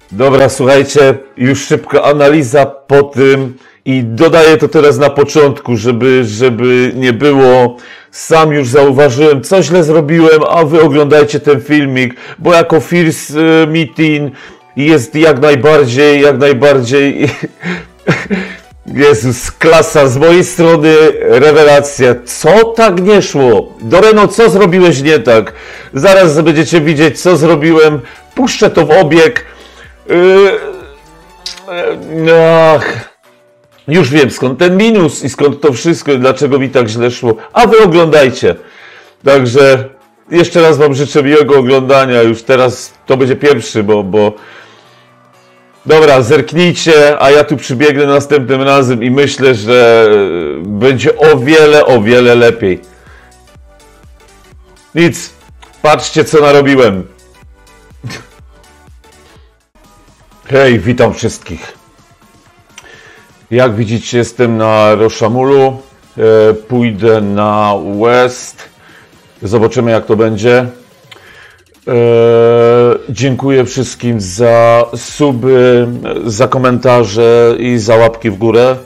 Dobra, słuchajcie, już szybka analiza po tym i dodaję to teraz na początku, żeby nie było. Sam już zauważyłem, co źle zrobiłem, a wy oglądajcie ten filmik, bo jako first meeting jest jak najbardziej Jezus, klasa, z mojej strony rewelacja. Co tak nie szło? Doreno, co zrobiłeś nie tak? Zaraz będziecie widzieć, co zrobiłem. Puszczę to w obieg. Ach, już wiem skąd ten minus i skąd to wszystko i dlaczego mi tak źle szło. A wy oglądajcie. Także jeszcze raz wam życzę miłego oglądania. Już teraz to będzie pierwszy, bo... Dobra, zerknijcie, a ja tu przybiegnę następnym razem i myślę, że będzie o wiele lepiej. Nic, patrzcie co narobiłem. Hej, witam wszystkich. Jak widzicie, jestem na Roszamulu. Pójdę na West. Zobaczymy jak to będzie. Dziękuję wszystkim za suby, za komentarze i za łapki w górę.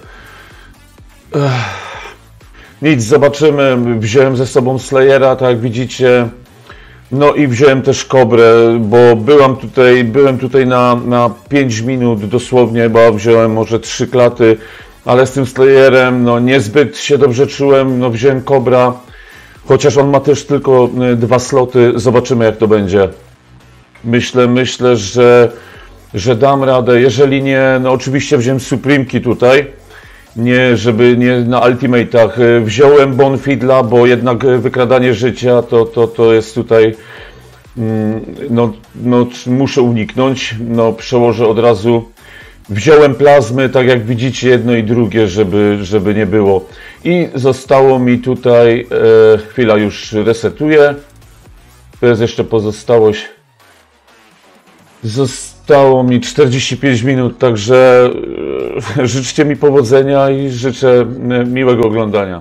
Nic, zobaczymy. Wziąłem ze sobą Slayera, tak jak widzicie. No i wziąłem też Kobrę, bo byłem tutaj na 5 minut dosłownie, bo wziąłem może 3 klaty, ale z tym Slayerem no niezbyt się dobrze czułem, no wziąłem Kobra. Chociaż on ma też tylko 2 sloty, zobaczymy jak to będzie. Myślę, że dam radę. Jeżeli nie, no oczywiście wziąłem Supremki tutaj. Nie, żeby nie na Ultimate'ach. Wziąłem Bonfidla, bo jednak wykradanie życia to jest tutaj... No, muszę uniknąć. No, przełożę od razu. Wziąłem plazmy, tak jak widzicie, jedno i drugie, żeby nie było. I zostało mi tutaj, chwila, już resetuję. To jest jeszcze pozostałość. Zostało mi 45 minut, także życzcie mi powodzenia i życzę miłego oglądania.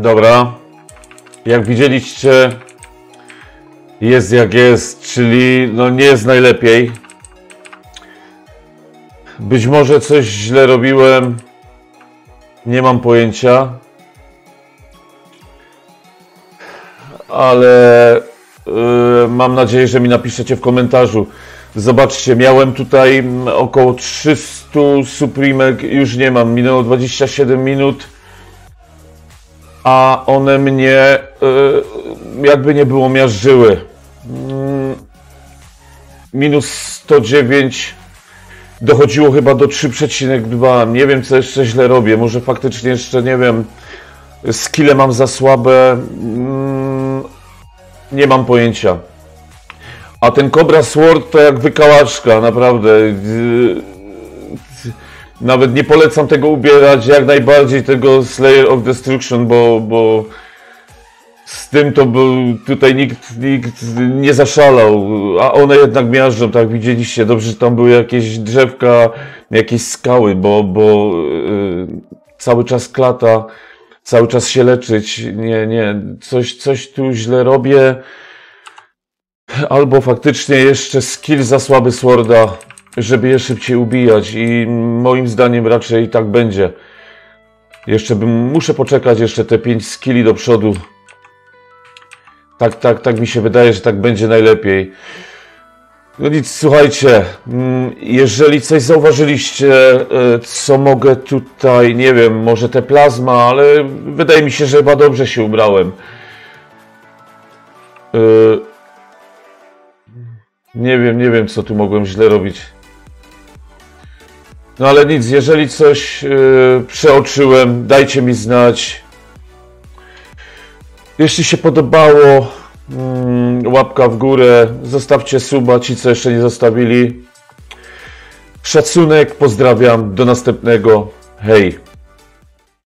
Dobra. Jak widzieliście, jest jak jest, czyli no nie jest najlepiej. Być może coś źle robiłem. Nie mam pojęcia. Ale mam nadzieję, że mi napiszecie w komentarzu. Zobaczcie, miałem tutaj około 300 supremek, już nie mam, minęło 27 minut, a one mnie jakby nie było miażdżyły. Minus 109, dochodziło chyba do 3,2, nie wiem co jeszcze źle robię, może faktycznie jeszcze nie wiem, skille mam za słabe, nie mam pojęcia. A ten Cobra Sword to jak wykałaczka, naprawdę. Nawet nie polecam tego ubierać, jak najbardziej tego Slayer of Destruction, bo z tym to był, tutaj nikt nie zaszalał, a one jednak miażdżą, tak widzieliście. Dobrze, że tam były jakieś drzewka, jakieś skały, bo cały czas klata, cały czas się leczyć. Nie, coś tu źle robię. Albo faktycznie jeszcze skill za słaby Sworda, żeby je szybciej ubijać i moim zdaniem raczej tak będzie. Jeszcze muszę poczekać jeszcze te 5 skilli do przodu. Tak mi się wydaje, że tak będzie najlepiej. No nic, słuchajcie, jeżeli coś zauważyliście, co mogę tutaj, nie wiem, może te plazma, ale wydaje mi się, że chyba dobrze się ubrałem. Nie wiem, co tu mogłem źle robić. No ale nic, jeżeli coś przeoczyłem, dajcie mi znać. Jeśli się podobało, łapka w górę, zostawcie suba, ci co jeszcze nie zostawili. Szacunek, pozdrawiam, do następnego, hej!